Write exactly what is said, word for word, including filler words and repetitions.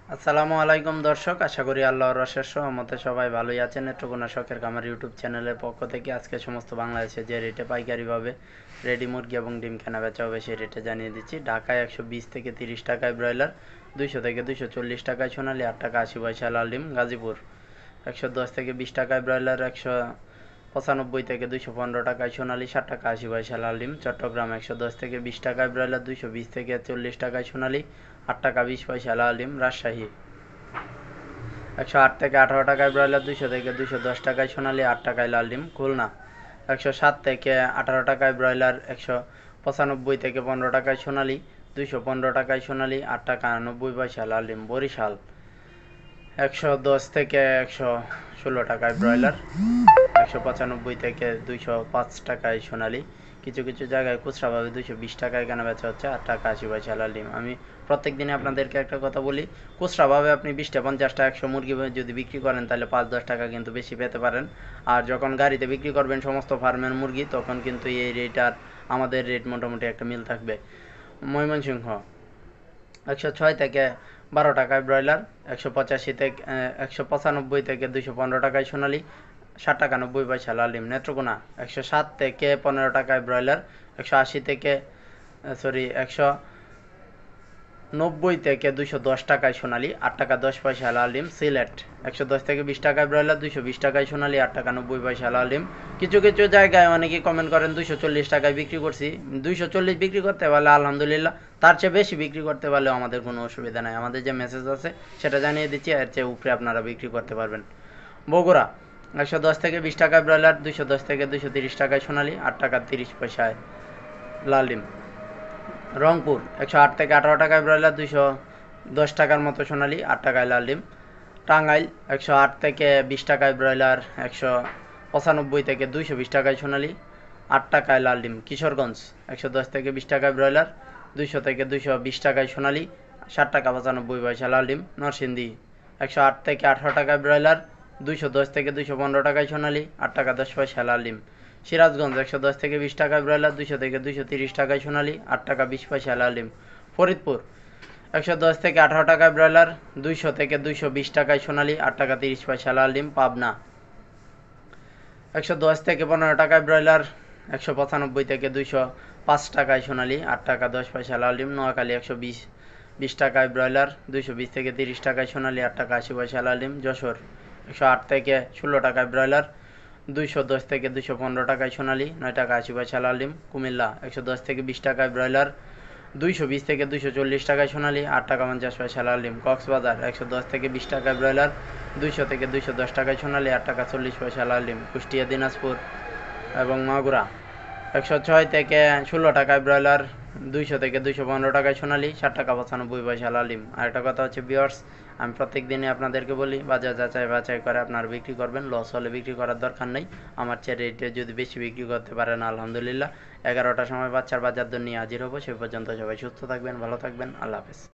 আসসালামু আলাইকুম দর্শক, আশা করি আল্লাহর অশেষ রহমতে সবাই ভালোই আছেন। নেত্রকোনা শখের খামার ইউটিউব চ্যানেলের পক্ষ থেকে আজকে সমস্ত বাংলাদেশে যে রেটে পাইকারিভাবে রেডি মুরগি এবং ডিম কেনা বেচা হবে সেই রেটে জানিয়ে দিচ্ছি। ঢাকায় একশো বিশ থেকে তিরিশ টাকায় ব্রয়লার, দুইশো থেকে দুইশো চল্লিশ টাকায় সোনালি, আট টাকা আশি পয়সা লাল ডিম। গাজীপুর একশো দশ থেকে বিশ টাকায় ব্রয়লার, একশো পঁচানব্বই থেকে দুইশো পনেরো টাকায় সোনালি, ষাট টাকা আশি পয়সা লাল ডিম। চট্টগ্রাম একশো দশ থেকে বিশ টাকায় ব্রয়লার, দুইশো বিশ থেকে চল্লিশ টাকায় সোনালি, আট টাকা বিশ পয়সা লাল ডিম। রাজশাহী একশো আট থেকে আঠারো টাকায় ব্রয়লার, দুইশো থেকে দুইশো দশ টাকায় সোনালি, আট টাকায় লাল ডিম। খুলনা একশো সাত থেকে আঠারো টাকায় ব্রয়লার, একশো পঁচানব্বই থেকে পনেরো টাকায় সোনালি, দুইশো পনেরো টাকায় সোনালি, আট টাকা নব্বই পয়সা লাল ডিম। বরিশাল একশো দশ থেকে একশো ষোলো টাকায় ব্রয়লার, একশো পঁচানব্বই থেকে দুইশো পাঁচ টাকায় সোনালি, কিছু কিছু জায়গায় খুচরাভাবে দুইশো বিশ টাকায় কেনা বেচা হচ্ছে, আট টাকা আশি পয়সা লাল ডিম। আমি প্রত্যেক দিনে আপনাদেরকে একটা কথা বলি, খুচরাভাবে আপনি বিশটা পঞ্চাশটা একশো মুরগি যদি বিক্রি করেন তাহলে পাঁচ দশ টাকা কিন্তু বেশি পেতে পারেন। আর যখন গাড়িতে বিক্রি করবেন সমস্ত ফার্মের মুরগি, তখন কিন্তু এই রেট আর আমাদের রেট মোটামুটি একটা মিল থাকবে। ময়মনসিংহ একশো ছয় থেকে বারো টাকায় ব্রয়লার, একশো পঁচাশি থেকে একশো পঁচানব্বই থেকে দুইশো পনেরো টাকায় সোনালি, ষাট টাকা নব্বই পয়সা লাল ডিম। নেত্রকোনা একশো সাত থেকে পনেরো টাকায় ব্রয়লার, একশো আশি থেকে সরি একশো নব্বই থেকে দুইশো দশ টাকায় সোনালি, আট টাকা দশ পয়সা লাল ডিম। সিলেট একশো দশ থেকে বিশ টাকায় ব্রয়লার, দুইশো বিশ টাকায় সোনালি, আট টাকা নব্বই পয়সা লাল ডিম। কিছু কিছু জায়গায় অনেকেই কমেন্ট করেন দুইশো চল্লিশ টাকায় বিক্রি করছি। দুইশো চল্লিশ বিক্রি করতে পারলে আলহামদুলিল্লাহ, তার চেয়ে বেশি বিক্রি করতে পারলেও আমাদের কোনো অসুবিধা নাই। আমাদের যে মেসেজ আছে সেটা জানিয়ে দিচ্ছি, এর চেয়ে উপরে আপনারা বিক্রি করতে পারবেন। বগুড়া একশো দশ থেকে বিশ টাকায় ব্রয়লার, দুইশো দশ থেকে দুইশো তিরিশ টাকায় সোনালি, আট টাকা তিরিশ পয়সায় লাল ডিম। রংপুর একশো আট থেকে আঠারো টাকায় ব্রয়লার, দুইশো দশ টাকার মতো সোনালি, আট টাকায় লাল ডিম। টাঙ্গাইল একশো আট থেকে বিশ টাকায় ব্রয়লার, একশো পঁচানব্বই থেকে দুইশো বিশ টাকায় সোনালি, আট টাকায় লাল ডিম। কিশোরগঞ্জ একশো দশ থেকে বিশ টাকায় ব্রয়লার, দুইশো থেকে দুইশো বিশ টাকায় সোনালি, ষাট টাকা পঁচানব্বই পয়সা লাল ডিম। নরসিংদী একশো আট থেকে আঠারো টাকায় ব্রয়লার, দুইশো দশ থেকে দুইশো পনেরো টাকায় সোনালি, আট টাকা দশ পয়সা লাল ডিম। সিরাজগঞ্জ একশো দশ থেকে বিশ টাকায় ব্রয়লার, দুইশো থেকে দুইশো তিরিশ টাকায় সোনালি, আট টাকা বিশ পয়সা লাল ডিম। ফরিদপুর একশো দশ থেকে আঠারো টাকায় ব্রয়লার, দুইশো থেকে দুইশো বিশ টাকায় সোনালি, আট টাকা তিরিশ পয়সা লাল ডিম। পাবনা একশো দশ থেকে পনেরো টাকায় ব্রয়লার, একশো পঁচানব্বই থেকে দুইশো পাঁচ টাকায় সোনালি, আট টাকা দশ পয়সা লাল ডিম। নোয়াখালী একশো বিশ বিশ টাকায় ব্রয়লার, দুইশো বিশ থেকে তিরিশ টাকায় সোনালি, আট টাকা আশি পয়সা লাল ডিম। যশোর একশো আট থেকে ষোলো টাকায় ব্রয়লার, দুইশো দশ থেকে দুইশো পনেরো টাকায় সোনালি, নয় টাকা আশি পয়সা লাল ডিম। কুমিল্লা একশো দশ থেকে বিশ টাকায় ব্রয়লার, দুইশো বিশ থেকে দুইশো চল্লিশ টাকায় সোনালি, আট টাকা পঞ্চাশ পয়সা লাল ডিম। কক্সবাজার একশো দশ থেকে বিশ টাকায় ব্রয়লার, দুইশো থেকে দুইশো দশ টাকায় সোনালি, আট টাকা চল্লিশ পয়সা লাল ডিম। কুষ্টিয়া দিনাজপুর এবং মাগুরা একশো ছয় থেকে ষোলো টাকায় ব্রয়লার, দুইশো থেকে দুইশো পনেরো টাকায় সোনালি, ষাট টাকা পঁচানব্বই পয়সা লাল ডিম। আরেকটা কথা হচ্ছে ভিউয়ার্স, আমি প্রত্যেক দিনই আপনাদেরকে বলি বাজার যাচাই বাছাই করে আপনারা বিক্রি করবেন। লস হলে বিক্রি করার দরকার নেই। আমার চেয়ে রেটে যদি বেশি বিক্রি করতে পারেন আলহামদুলিল্লাহ। এগারোটার সময় বাচ্চার বাজার দর নিয়ে হাজির হবো। সেই পর্যন্ত সবাই সুস্থ থাকবেন, ভালো থাকবেন, আল্লাহ হাফেজ।